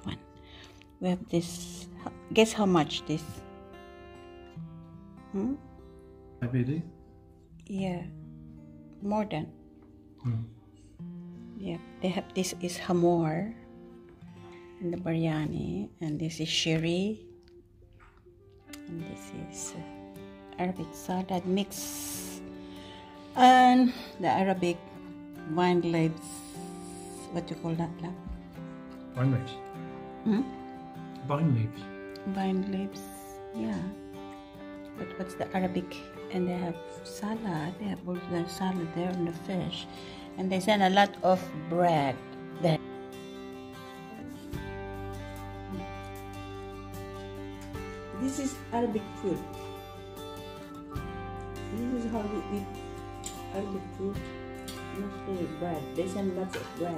one. We have this. Guess how much this? IBD? Yeah, more than. Yeah, they have this is hamor, and the biryani, and this is shiri, and this is Arabic salad mix, and the Arabic wine leaves. What do you call that? Vine leaves. Vine leaves. Vine leaves. Yeah. But what's the Arabic? And they have salad. They have all the salad there and the fish, and they send a lot of bread there. This is Arabic food. This is how we eat Arabic food. Mostly bread. They send lots of bread.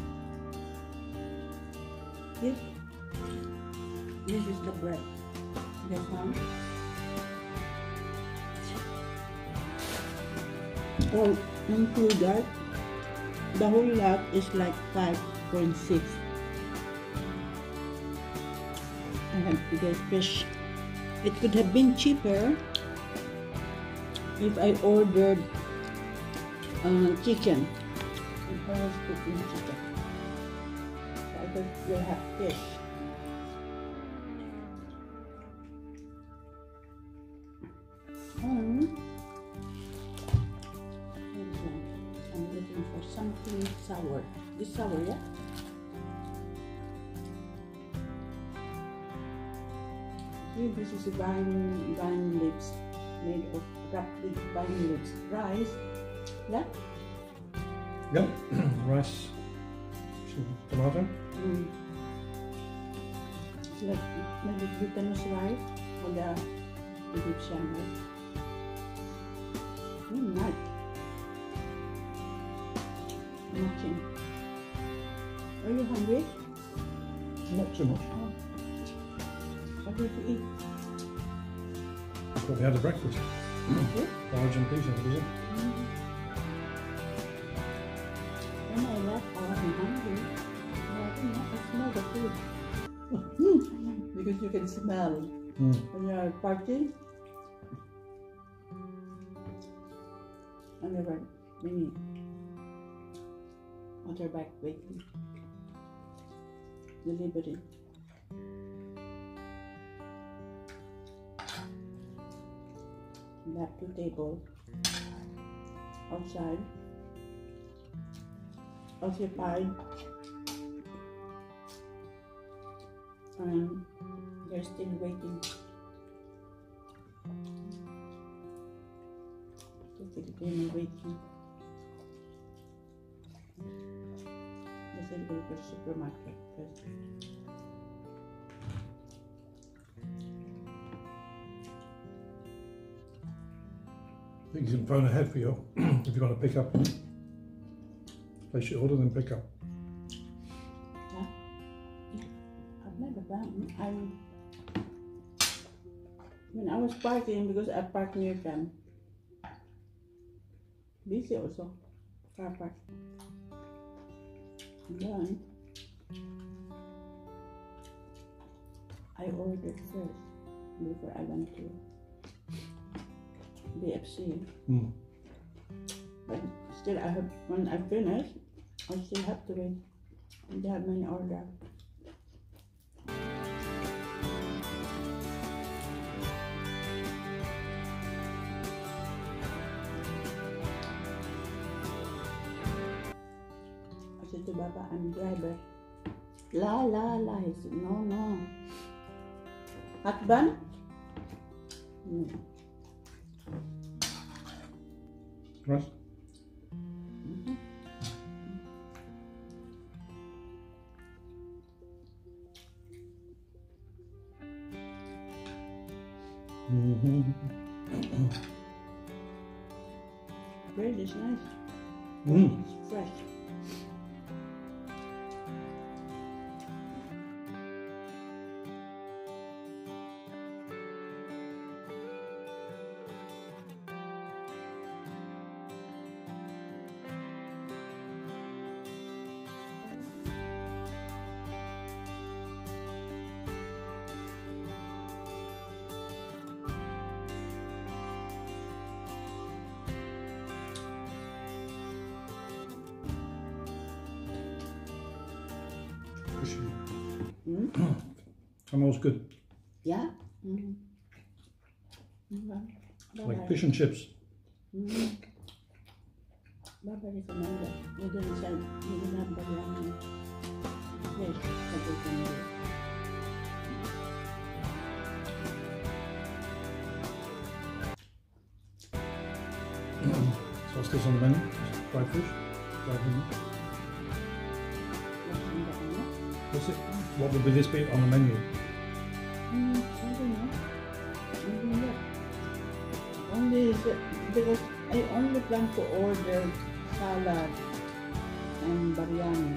This is the bread. This one. Oh, include that. The whole lot is like 5.6. I have to get fish. It could have been cheaper if I ordered chicken. I always cook in chicken. So I could will have fish. I'm looking for something sour. This sour, yeah? See, this is vine leaves made of wrapped with vine leaves. Rice, yeah? Yep. Rice. Some tomato. It's like maybe glutinous rice for the Egyptian rice. Nice. Nothing. Are you hungry? Not too much. What did you eat? That's what we had at breakfast. Porridge and peas, is it? When I left, I wasn't hungry. I smell the food. Because you can smell when you're partying. And there were many motorbike waiting. Delivery. We have 2 tables outside, occupied, and they're still waiting. The Filipino waiting. The Filipino supermarket first. I think you can phone ahead for your if you want to pick up. Place your order, then pick up. Yeah. I've never done. When I was parking, because I parked near them. Busy also. Car park. And then I ordered first before I went to BFC. But still, I have, when I finish, I still have to wait. And they have many orders. I said to Baba, I'm driver. La. He said, no. Hot bun? No. Right. Bread is nice. It's fresh. fishy. Mm? Hamore's good. Yeah. Mm. Like fish and chips. Mm. Baba recommended. You didn't say you didn't have biryani fish, but you can do. So what's this on the menu? Fried fish? Fried menu? What's in the oven? What's it? What would this be on the menu? I don't know. I don't know. Only because I only plan to order salad and biryani.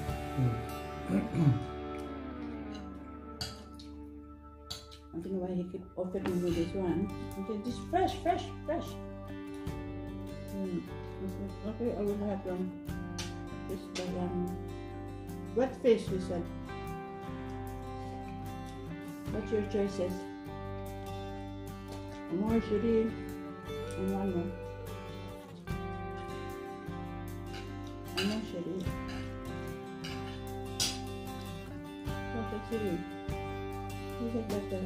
I don't know why he keep offering me this one. I said, this fresh. I said, okay, I will have this biryani. What fish? He said. What's your choices? More chili and one more. More chili. What's the chili? Is it better?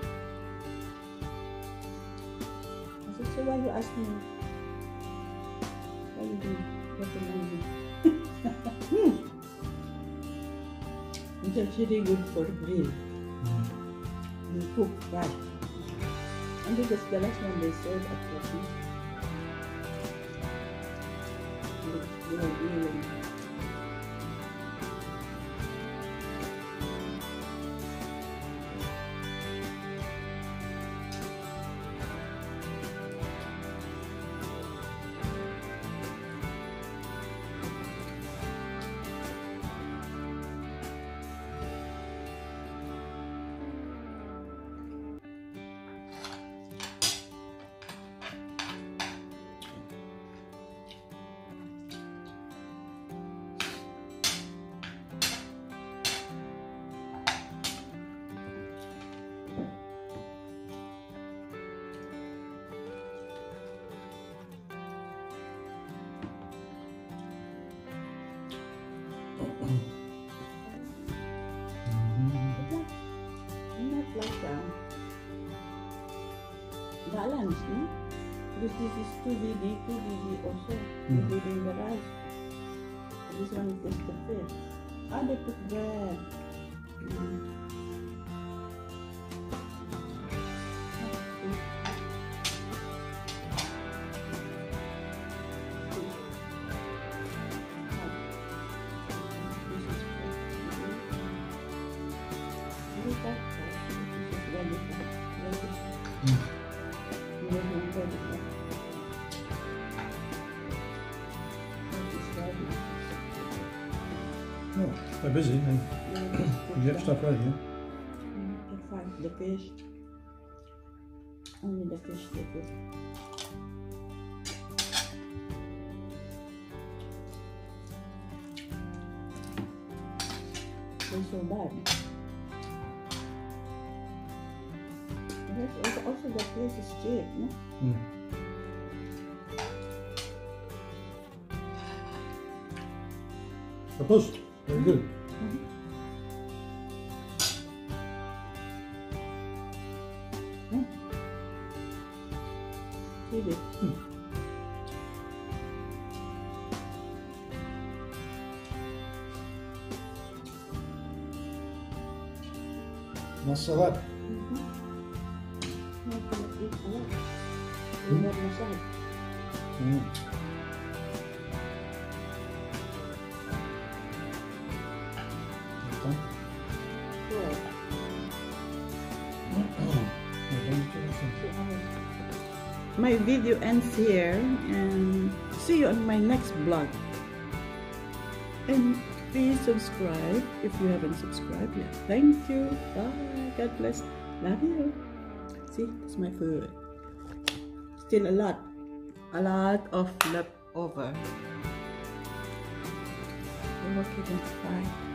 I said, so why you ask me? Why you do recommend me? It's actually good for grill. You cook right. And because the last one they served at Christmas. Balance, no? Because this is 2 DD also, including the rice. This one is just the fish. Ah, they put bread. Oh, they're busy. You get stuff ready, yeah? The fish. Only the fish they put. They're so bad. Also the place is cheap, no? Suppose, very good. Chili. Nice salad. My video ends here, and see you on my next vlog. And please subscribe if you haven't subscribed yet. Thank you. Bye. God bless. Love you. See, it's my food. Still a lot of leftover. Okay, then bye.